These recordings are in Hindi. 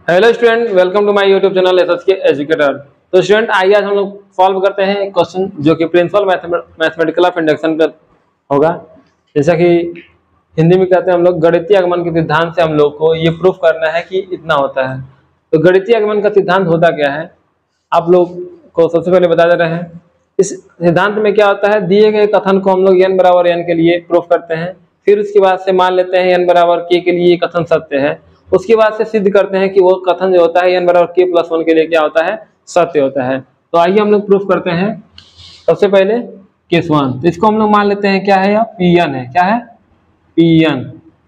Hello student, welcome to my YouTube channel SSK educator. तो स्टूडेंट आइए आज हम लोग सॉल्व करते हैं एक क्वेश्चन जो कि प्रिंसिपल मैथमेटिकल ऑफ इंडक्शन पर होगा। जैसा कि हिंदी में कहते हैं हम लोग गणितीय आगमन के सिद्धांत से हम लोग को ये प्रूफ करना है कि इतना होता है। तो गणितीय आगमन का सिद्धांत होता क्या है आप लोग को सबसे पहले बता दे रहे हैं। इस सिद्धांत में क्या होता है, दिए गए कथन को हम लोग n बराबर n के लिए प्रूफ करते हैं, फिर उसके बाद से मान लेते हैं n बराबर k के लिए ये कथन सत्य है। उसके बाद से सिद्ध करते हैं कि वो कथन जो होता है n बराबर k प्लस 1 के लिए क्या होता है, सत्य होता है। तो आइए हम लोग प्रूफ करते हैं। सबसे पहले केस 1, तो इसको हम लोग मान लेते हैं क्या है, या Pn है। क्या है? Pn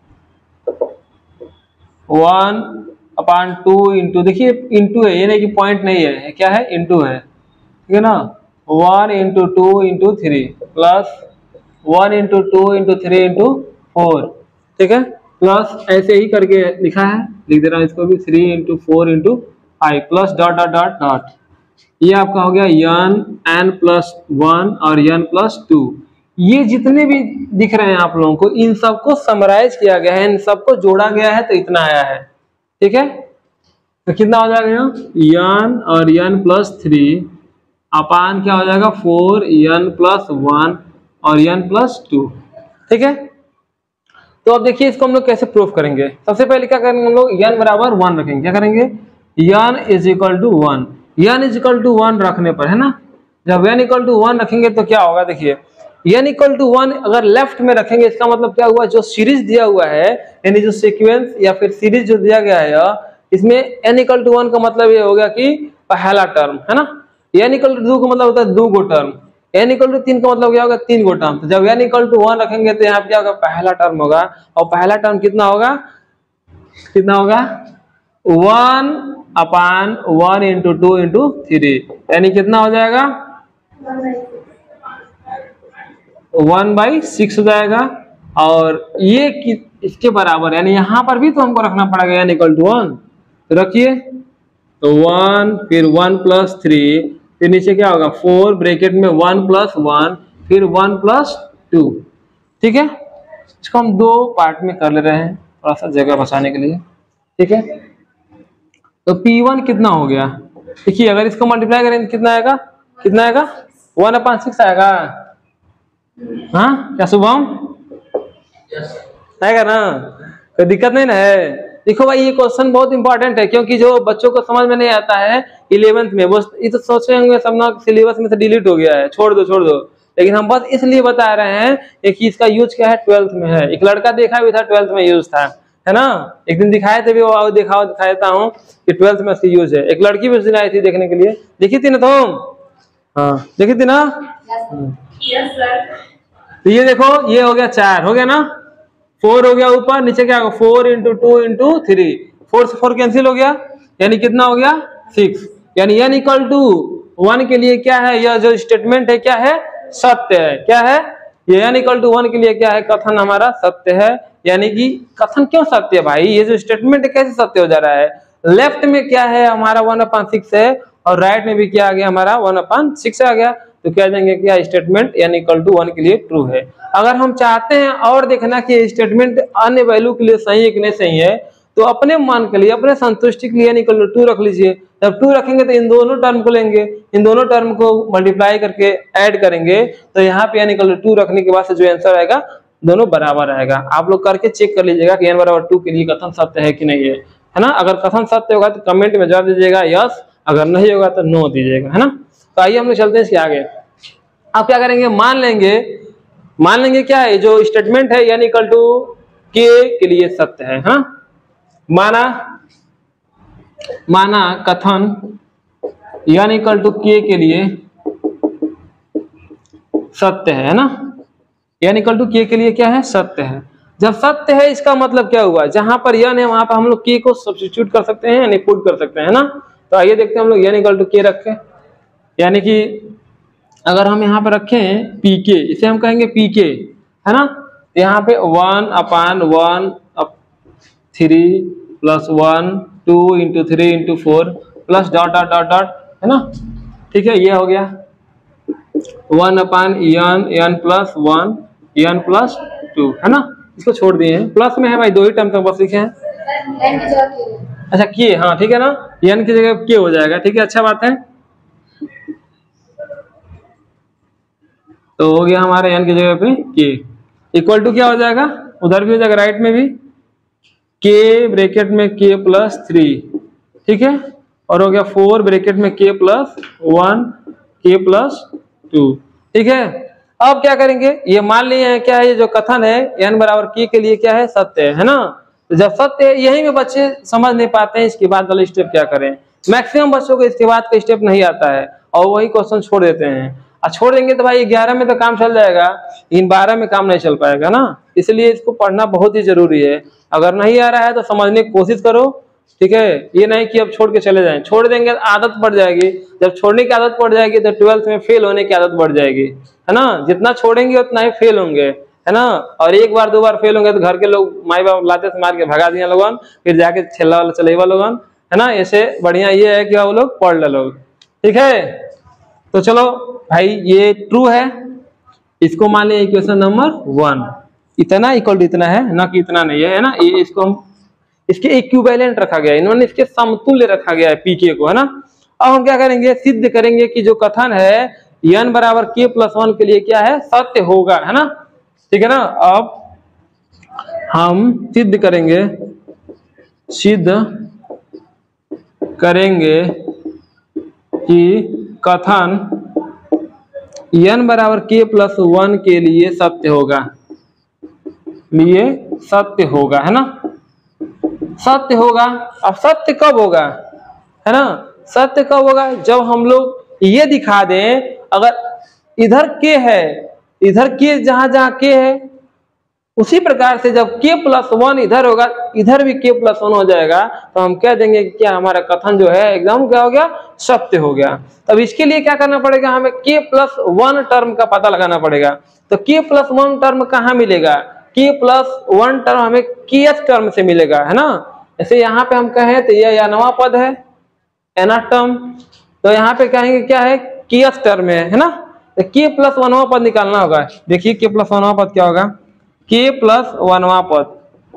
1/2 इंटू, देखिए इंटू है, ये नहीं कि पॉइंट नहीं है, क्या है, इंटू है, ठीक है ना। 1 into 2 into 3 plus 1 into 2 into 3 into 4, ठीक है, प्लस ऐसे ही करके लिखा है, लिख दे रहा हूं इसको भी 3 into 4 into 5 plus dot dot dot dot. ये आपका हो गया n प्लस 1 और n प्लस 2। ये जितने भी दिख रहे हैं आप लोगों को, इन सबको समराइज किया गया है, इन सबको जोड़ा गया है, तो इतना आया है, ठीक है। तो कितना हो जाएगा n और n प्लस 3 अपान क्या हो जाएगा 4n प्लस 1 और n प्लस 2, ठीक है। तो अब देखिए इसको हम लोग कैसे प्रूफ करेंगे। सबसे पहले क्या करेंगे हम लोग, n बराबर 1 रखेंगे। क्या करेंगे, n is equal to 1, n is equal to 1 रखने पर, है ना, जब n इक्वल टू 1 रखेंगे तो क्या होगा, देखिए n इक्वल टू 1 अगर लेफ्ट में रखेंगे इसका मतलब क्या हुआ, जो सीरीज दिया हुआ है यानी जो सीक्वेंस या फिर सीरीज जो दिया गया है इसमें n इक्वल टू 1 का मतलब ये हो गया कि पहला टर्म, है ना। n इक्वल टू 2 का मतलब होता है 2 गो टर्म, n इक्वल टू 3 का मतलब क्या होगा, 3 गो टर्म। तो जब n इक्वल टू 1 रखेंगे तो यहाँ पे क्या होगा, पहला टर्म होगा, और पहला टर्म कितना होगा, 1/1 इंटू 2 इंटू 3, यानी कितना हो जाएगा 1/6 हो जाएगा। और ये इसके बराबर, यानी यहाँ पर भी तो हमको रखना पड़ेगा n इक्वल टू 1, तो रखिए, तो 1 फिर 1 प्लस 3 फिर नीचे क्या होगा 4 ब्रैकेट में 1 प्लस 1 फिर 1 प्लस 2, ठीक है। इसको हम दो पार्ट में कर ले रहे हैं थोड़ा सा जगह बचाने के लिए, ठीक है। तो P1 कितना हो गया, देखिए अगर इसको मल्टीप्लाई करें तो कितना आएगा, 1/6 आएगा। हाँ क्या शुभम, आएगा ना, कोई दिक्कत नहीं ना है। देखो भाई ये क्वेश्चन बहुत इंपॉर्टेंट है, क्योंकि जो बच्चों को समझ में नहीं आता है 11th में, वो ये तो सोच रहे होंगे सब ना सिलेबस में से डिलीट हो गया है, छोड़ दो, लेकिन हम बस इसलिए बता रहे हैं कि इसका यूज क्या है, 12th में है। एक लड़का देखा भी था 12th में यूज था, है ना, एक दिन दिखाए थे भी, वो दिखा देता हूँ कि 12th में इसकी यूज है। एक लड़की भी उस दिन आई थी देखने के लिए, देखी थी ना तुम? हाँ देखी थी ना। Yes sir. तो ये देखो ये हो गया 4, हो गया ना, 4 हो गया ऊपर, नीचे क्या होगा 4 इंटू 2 इंटू 3, 4 से 4 कैंसिल हो गया, यानी कितना हो गया 6, यानी n इक्वल टू 1 के लिए क्या है, यह जो स्टेटमेंट है क्या है, सत्य है। क्या है ये, n इक्वल टू 1 के लिए क्या है, कथन हमारा सत्य है। यानी कि कथन क्यों सत्य है भाई, ये जो स्टेटमेंट है कैसे सत्य हो जा रहा है, लेफ्ट में क्या है हमारा 1/6 है और राइट में भी क्या आ गया हमारा 1/6 आ गया, तो कह देंगे क्या स्टेटमेंट n इक्वल टू 1 के लिए ट्रू है। अगर हम चाहते हैं और देखना कि स्टेटमेंट अन्य वैल्यू के लिए सही है कि नहीं सही है, तो अपने मान के लिए, अपने संतुष्टि के लिए n इक्वल टू 2 रख लीजिए। जब 2 रखेंगे तो इन दोनों टर्म को लेंगे, इन दोनों टर्म को मल्टीप्लाई करके ऐड करेंगे, तो यहाँ पे n इक्वल टू 2 रखने के बाद से जो आंसर आएगा दोनों बराबर आएगा। आप लोग करके चेक कर लीजिएगा कि n बराबर 2 के लिए कथन सत्य है कि नहीं है ना। अगर कथन सत्य होगा तो कमेंट में जवाब दीजिएगा यस, अगर नहीं होगा तो नो दीजिएगा, है ना। तो आइए हम लोग चलते हैं इसके आगे। आप क्या करेंगे, मान लेंगे क्या है, जो स्टेटमेंट है n इक्वल टू k के लिए सत्य है, हाँ माना कथन n इक्वल टू k के लिए सत्य है ना, n इक्वल टू k के लिए क्या है, सत्य है। जब सत्य है इसका मतलब क्या हुआ, जहां पर n है वहां पर हम लोग k को सब्स्टिट्यूट कर सकते हैं यानी पुट कर सकते हैं ना। तो आइए देखते हैं हम लोग n इक्वल टू k रखें, यानी कि अगर हम यहाँ पे रखें pk, इसे हम कहेंगे pk, है ना। यहाँ पे 1/1 3 plus 1 2 into 3 into 4 plus dot dot dot dot, है ना, ठीक है। ये हो गया 1/n प्लस 1 n प्लस 2, है ना। इसको छोड़ दिए हैं, प्लस में है भाई, दो ही टर्म तक बस लिखे हैं, अच्छा के, हाँ ठीक है ना, n की जगह के हो जाएगा, ठीक है, अच्छा बात है। तो हो गया हमारे n की जगह पे के, इक्वल टू क्या हो जाएगा, उधर भी हो जाएगा राइट में भी, के ब्रैकेट में के प्लस 3, ठीक है, और हो गया 4 ब्रैकेट में के प्लस 1 के प्लस 2, ठीक है। अब क्या करेंगे, ये मान लिए क्या है, ये जो कथन है n बराबर के लिए क्या है, सत्य है ना। तो जब सत्य है, यही में बच्चे समझ नहीं पाते हैं इसके बाद वाला स्टेप क्या करें। मैक्सिमम बच्चों को इसके बाद का स्टेप नहीं आता है और वही क्वेश्चन छोड़ देते हैं, और छोड़ देंगे तो भाई 11 में तो काम चल जाएगा, इन 12 में काम नहीं चल पाएगा ना। इसलिए इसको पढ़ना बहुत ही जरूरी है। अगर नहीं आ रहा है तो समझने की कोशिश करो, ठीक है, ये नहीं कि अब छोड़ के चले जाएं, छोड़ देंगे तो आदत पड़ जाएगी, जब छोड़ने की आदत पड़ जाएगी तो 12th में फेल होने की आदत बढ़ जाएगी, है ना। जितना छोड़ेंगे उतना ही फेल होंगे, है ना। और एक बार दो बार फेल होंगे तो घर के लोग माई बाप लाते से मार के भगा दिया लोगन, फिर जाके छेला वाला चलेवा लोगन, है ना। ऐसे बढ़िया ये है कि वो लोग पढ़ ले लोग, ठीक है। तो चलो भाई ये ट्रू है, इसको मान लिया इक्वेशन नंबर 1, इतना इक्वल टू इतना है ना, कि इतना नहीं है ना, ये इसको हम इसके इक्विवेलेंट रखा गया है, इन्होंने इसके समतुल्य रखा गया है पीके को, है ना। अब हम क्या करेंगे, सिद्ध करेंगे कि जो कथन है n बराबर k प्लस 1 के लिए क्या है, सत्य होगा, है ना, ठीक है ना। अब हम सिद्ध करेंगे कि कथन n बराबर k प्लस 1 के लिए सत्य होगा, है ना, सत्य होगा। अब सत्य कब होगा, है ना, सत्य कब होगा, जब हम लोग ये दिखा दें, अगर इधर के है, इधर के जहां जहां के है, उसी प्रकार से जब k प्लस 1 इधर होगा, इधर भी k प्लस 1 हो जाएगा, तो हम कह देंगे कि क्या हमारा कथन जो है एकदम क्या हो गया, सत्य हो गया। तब इसके लिए क्या करना पड़ेगा, हमें k प्लस 1 टर्म का पता लगाना पड़ेगा। तो k प्लस 1 टर्म कहाँ मिलेगा, k प्लस 1 टर्म हमें kth टर्म से मिलेगा, है ना। जैसे यहाँ पे हम कहें तो यह nवां पद है, nth टर्म, तो यहाँ पे कहेंगे क्या है, kth टर्म है ना। तो k प्लस 1वां पद निकालना होगा। देखिए k प्लस 1वां पद क्या होगा, k प्लस 1वां पद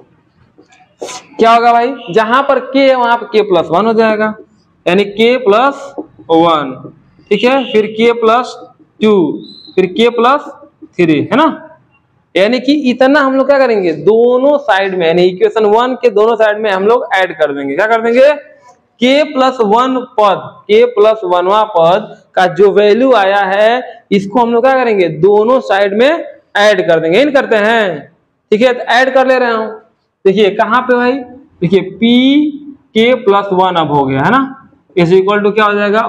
क्या होगा भाई, जहां पर k है वहां पर k प्लस 1 हो जाएगा, यानी k प्लस 1, ठीक है, फिर k प्लस 2, फिर k प्लस 3, है ना। यानी कि इतना हम लोग क्या करेंगे, दोनों साइड में, यानी इक्वेशन 1 के दोनों साइड में हम लोग ऐड कर देंगे, क्या कर देंगे, k प्लस 1 पद, k प्लस 1वां पद का जो वैल्यू आया है, इसको हम लोग क्या करेंगे, दोनों साइड में ऐड कर देंगे। इन करते हैं, ठीक है, तो ऐड कर ले रहे हूं, देखिए कहां पे भाई, देखिए p k प्लस 1 अब हो गया, है ना, इज इक्वल टू क्या हो जाएगा,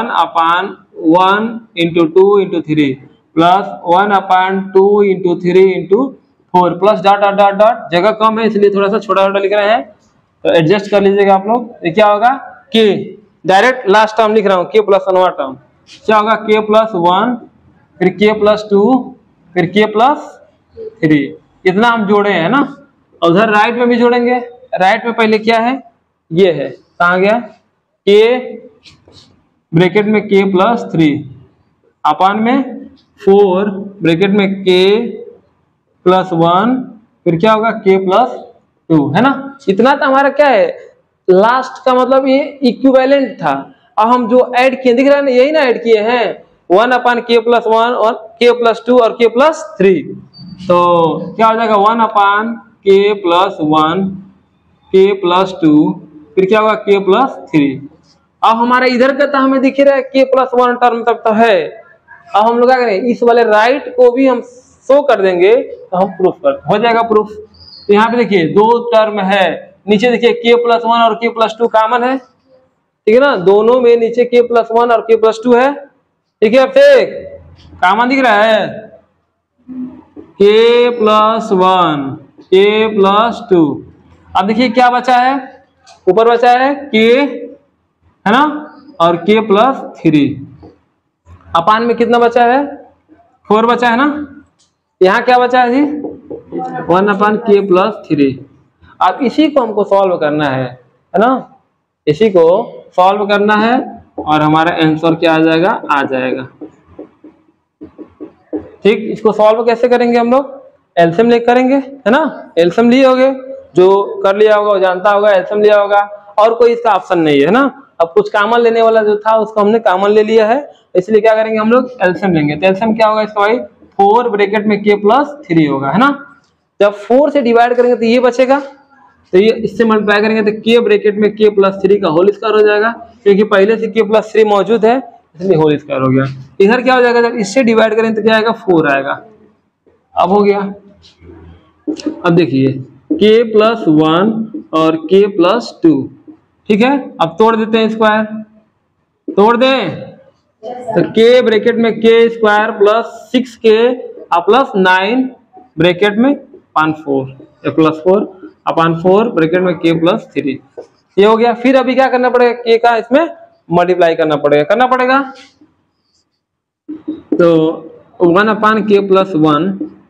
1/1 into 2 into 3 plus 1/2 into 3 into 4 plus dot dot dot dot, जगह कम है इसलिए थोड़ा सा छोटा छोटा लिख रहे हैं, तो एडजस्ट कर लीजिएगा आप लोग। ये क्या होगा, k, डायरेक्ट लास्ट टर्म लिख रहा हूँ, k प्लस 1वां टर्म क्या होगा, k प्लस 1, फिर k प्लस 2, फिर k प्लस 3, इतना हम जोड़े हैं ना। उधर राइट में भी जोड़ेंगे, राइट में पहले क्या है, ये है, कहाँ गया, k ब्रैकेट में k प्लस 3 अपान में 4 ब्रैकेट में k प्लस 1, फिर क्या होगा k प्लस 2, है ना। इतना तो हमारा क्या है, लास्ट का मतलब ये इक्विवेलेंट था। अब हम जो ऐड किए दिख रहा है ना, यही ना ऐड किए हैं, 1/k प्लस 1 और k प्लस 2 और k प्लस 3, तो क्या हो जाएगा 1/k प्लस 1 k प्लस 2, फिर क्या होगा k प्लस 3। अब हमारा इधर का तो हमें दिख रहा है k प्लस 1 टर्म तक तो है। अब हम लोग क्या करें, इस वाले राइट को भी हम शो कर देंगे, तो हम प्रूफ कर हो जाएगा प्रूफ। तो यहाँ पे देखिए दो टर्म है, नीचे देखिए k प्लस 1 और k प्लस 2 कॉमन है, ठीक है ना, दोनों में नीचे k प्लस 1 और k प्लस 2 है, ठीक है, फिर कॉमन दिख रहा है k प्लस 1 k प्लस 2। अब देखिए क्या बचा है, ऊपर बचा है k, है ना, और k प्लस 3, अपान में कितना बचा है, 4 बचा है ना। यहाँ क्या बचा है जी, 1/k प्लस 3। अब इसी को हमको सॉल्व करना है ना, इसी को सॉल्व करना है और हमारा आंसर क्या आ जाएगा, आ जाएगा, ठीक। इसको सॉल्व कैसे करेंगे हम लोग, एलसीएम ले करेंगे, है ना, एलसीएम लिए होगे, जो कर लिया होगा वो जानता होगा, एलसीएम लिया होगा। और कोई इसका ऑप्शन नहीं है ना। अब कुछ कॉमन लेने वाला जो था उसको हमने कॉमन ले लिया है, इसलिए क्या करेंगे हम लोग एलसीएम लेंगे। तो एलसीएम क्या होगा इसका भाई 4 ब्रैकेट में k प्लस 3 होगा, है ना। जब 4 से डिवाइड करेंगे तो ये बचेगा, तो ये इससे मल्टीप्लाई करेंगे तो k ब्रैकेट में k प्लस 3 का होल स्क्वायर हो जाएगा, क्योंकि पहले से k प्लस 3 मौजूद है इसलिए होल स्क्वायर हो गया। इधर क्या हो जाएगा, जब इससे डिवाइड करेंगे तो क्या आएगा 4 आएगा। अब हो गया। अब देखिए k प्लस 1 और k प्लस 2, ठीक है। अब तोड़ देते हैं स्क्वायर, तोड़ दें तो k ब्रैकेट में k square plus 6k plus 9 bracket में अपान 4 प्लस 4 अपान 4 ब्रैकेट में k प्लस 3, ये हो गया। फिर अभी क्या करना पड़ेगा, k का इसमें मल्टीप्लाई करना पड़ेगा तो 1 upon k plus 1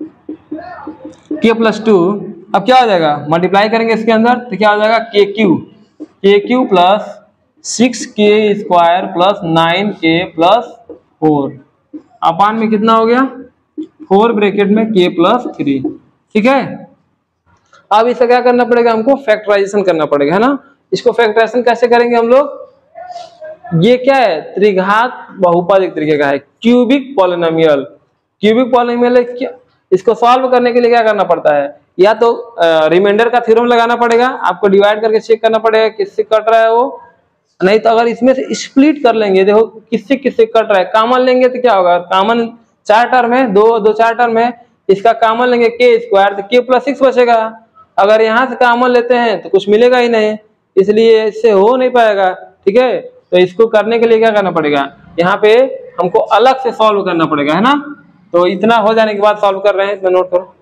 k plus 2, अब क्या हो जाएगा मल्टीप्लाई करेंगे इसके अंदर तो क्या हो जाएगा k cube plus 6k square plus 9k plus 4 upon में कितना हो गया 4 ब्रैकेट में k प्लस 3, ठीक है। अब इसे क्या करना पड़ेगा, हमको फैक्टराइजेशन करना पड़ेगा, है ना। इसको फैक्टराइजेशन कैसे करेंगे हम लोग, ये क्या है त्रिघात बहुपद एक तरीके का है, क्यूबिक पॉलिनोमियल। क्यूबिक पॉलिनोमियल है क्या, इसको सॉल्व करने के लिए क्या करना पड़ता है, या तो रिमाइंडर का थ्योरम लगाना पड़ेगा, आपको डिवाइड करके चेक करना पड़ेगा किससे कट रहा है वो, नहीं तो अगर इसमें से स्प्लिट कर लेंगे, देखो किससे किससे कट रहा है, कॉमन लेंगे तो क्या होगा, कॉमन 4 टर्म है, दो 4 टर्म है, इसका कॉमन लेंगे k स्क्वायर तो k प्लस 6 बचेगा। अगर यहाँ से कॉमन लेते हैं तो कुछ मिलेगा ही नहीं, इसलिए इससे हो नहीं पाएगा, ठीक है। तो इसको करने के लिए क्या करना पड़ेगा, यहाँ पे हमको अलग से सॉल्व करना पड़ेगा, है ना। तो इतना हो जाने के बाद सॉल्व कर रहे हैं, इतना नोट करो,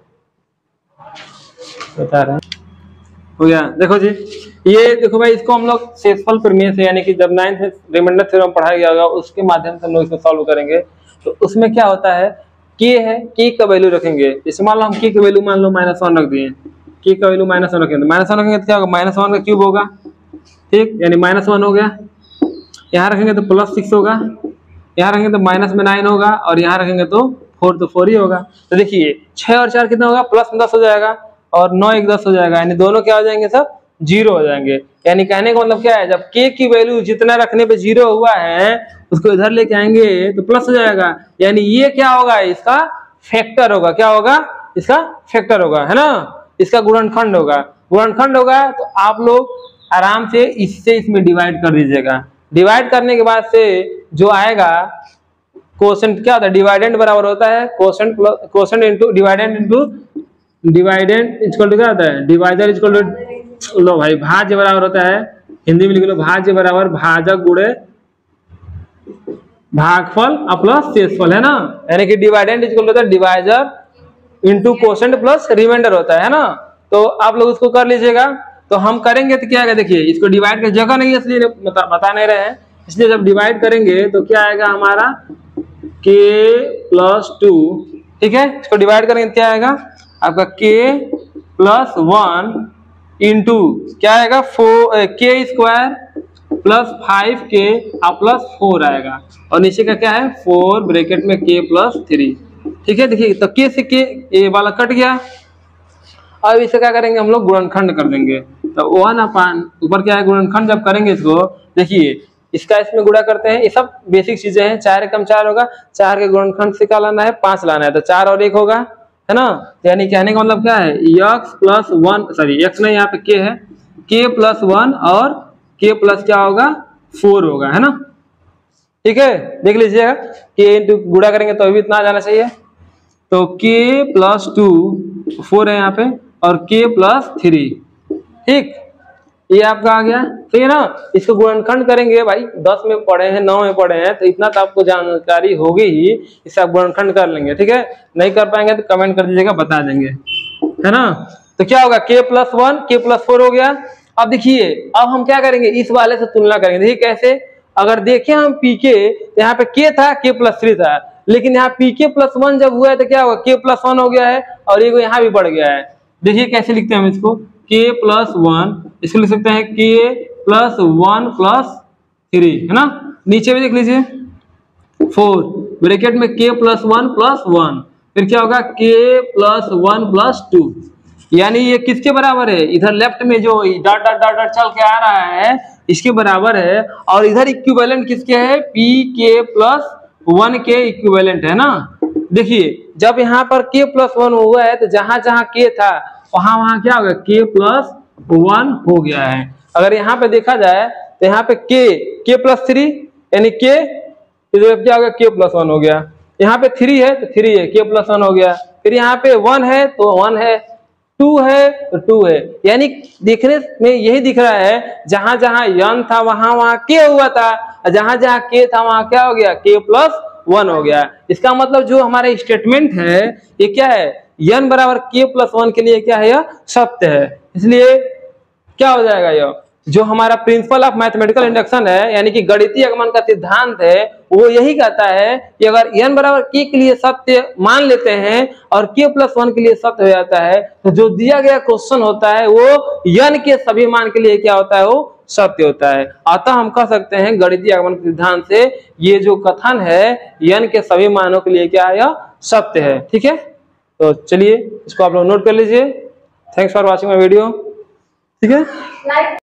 बता रहे हैं। हो गया, देखो जी, ये देखो भाई, इसको हम लोग शेषफल प्रमेय से, यानी कि जब 9th रिमाइंडर थ्योरम पढ़ाया गया होगा उसके माध्यम से हम लोग इसको सॉल्व करेंगे। तो उसमें क्या होता है, k है, k का वैल्यू रखेंगे, जैसे मान लो हम k का वैल्यू मान लो -1 रख दिए, k का वैल्यू -1 रखेंगे, -1 रखेंगे तो क्या होगा, -1 का क्यूब होगा, ठीक, यानी -1 हो गया। यहाँ रखेंगे तो +6 होगा, यहाँ रखेंगे तो माइनस में 9 होगा, और यहाँ रखेंगे तो 4 तो 4 ही होगा। तो देखिए 6 और 4 कितना होगा, +10 हो जाएगा, और 9 1 10 हो जाएगा, यानी दोनों क्या हो जाएंगे, सब 0 हो जाएंगे। यानी कहने का मतलब क्या है, जब k की वैल्यू जितना रखने पे 0 हुआ है उसको इधर लेके आएंगे तो प्लस हो जाएगा, यानी ये क्या होगा, इसका फैक्टर होगा, क्या होगा, इसका फैक्टर होगा, है ना, इसका गुणनखंड होगा। गुणनखंड होगा तो आप लोग आराम से इससे इसमें डिवाइड कर दीजिएगा। डिवाइड करने के बाद से जो आएगा कोशेंट क्या होता है, डिवाइडेंड बराबर होता है quotient plus quotient into dividend into dividend equal to क्या होता है, डिवाइडर इक्वल टू, लो भाई, भाज्य बराबर होता है, हिंदी में लिख लो, भाज्य बराबर भाजक गुणे भागफल प्लस शेषफल, है ना। यानी कि डिवाइडेंड इक्वल होता है divisor into quotient plus reminder होता है ना। तो आप लोग उसको कर लीजिएगा। तो हम करेंगे तो क्या आएगा, देखिए इसको डिवाइड कर जगह नहीं है इसलिए बता नहीं रहे हैं, इसलिए जब डिवाइड करेंगे तो क्या आएगा हमारा k प्लस 2, ठीक है। इसको डिवाइड करेंगे तो क्या आएगा आपका k प्लस 1 इंटू क्या आएगा k square plus 5k plus 4 आएगा, और नीचे का क्या है 4 ब्रैकेट में k प्लस 3, ठीक है। देखिए तो k से k ये वाला कट गया। अब इसे क्या करेंगे हम लोग, गुणनखंड कर देंगे। तो 1 अपान ऊपर क्या है गुणनखंड जब करेंगे इसको, देखिए इसका इसमें गुणा करते हैं, ये सब बेसिक चीजें हैं। 4 एकम 4 होगा, 4 के गुणनखंड से क्या लाना है 5 लाना है, तो 4 और 1 होगा, है ना। यानी कहने का मतलब क्या है, x प्लस 1 सॉरी x नहीं, यहाँ पे k है, k प्लस 1 और k प्लस क्या होगा 4 होगा, है ना, ठीक है। देख लीजिएगा k इंटू गुणा करेंगे तो भी इतना आ जाना चाहिए। तो k प्लस 2 4 है यहाँ पे, और k प्लस 3, ठीक, ये आपका आ गया, ठीक है ना। इसको गुणनखंड करेंगे भाई, 10 में पढ़े हैं 9 में पढ़े हैं, तो इतना तो आपको जानकारी होगी ही, इससे आप गुणनखंड कर लेंगे, ठीक है। नहीं कर पाएंगे तो कमेंट कर दीजिएगा, बता देंगे, है ना। तो क्या होगा k प्लस 1 k प्लस 4 हो गया। अब देखिए अब हम क्या करेंगे, इस वाले से तुलना करेंगे। देखिए कैसे, अगर देखें हम pk, यहाँ पे k था k प्लस 3 था, लेकिन यहाँ pk प्लस 1 जब हुआ है तो क्या होगा k प्लस 1 हो गया है, और ये यहाँ भी बढ़ गया है। देखिए कैसे लिखते हैं हम इसको, k प्लस 1, इसको लिख सकते हैं k प्लस 1 प्लस 3, है ना। नीचे भी देख लीजिए 4 ब्रैकेट में k प्लस 1 प्लस 1, फिर क्या होगा k प्लस 1 प्लस 2, यानी ये किसके बराबर है, इधर लेफ्ट में जो डॉट डॉट डॉट डॉट चल के आ रहा है इसके बराबर है, और इधर इक्विवेलेंट किसके है, पी के प्लस 1 के इक्विवेलेंट है ना। देखिए जब यहाँ पर k प्लस 1 हुआ है तो जहां जहां k था वहां वहां क्या हो गया, k प्लस 1 हो गया है। अगर यहाँ पे देखा जाए तो यहाँ पे k प्लस 3 यानी k इधर क्या हो गया, k प्लस 1 हो गया। यहाँ पे 3 है तो 3 है, k प्लस 1 हो गया। फिर यहाँ पे 1 है तो 1 है, 2 है तो 2 है। यानी देखने में यही दिख रहा है जहां जहां n था वहां वहां k हुआ था, और जहां जहां k था वहां क्या हो गया, k प्लस 1 हो गया। इसका मतलब जो हमारा स्टेटमेंट है ये क्या है, n बराबर k प्लस 1 के लिए क्या है, यह सत्य है। इसलिए क्या हो जाएगा, यह जो हमारा प्रिंसिपल ऑफ मैथमेटिकल इंडक्शन है यानी कि गणितीय आगमन का सिद्धांत है वो यही कहता है कि अगर n बराबर k के लिए सत्य मान लेते हैं और k प्लस 1 के लिए सत्य हो जाता है तो जो दिया गया क्वेश्चन होता है वो n के सभी मान के लिए क्या होता है, वो सत्य होता है। अतः हम कह सकते हैं गणितीय आगमन के सिद्धांत से ये जो कथन है n के सभी मानों के लिए क्या है, यह सत्य है। ठीक है, तो चलिए इसको आप लोग नोट कर लीजिए। Thanks for watching my video. ठीक है।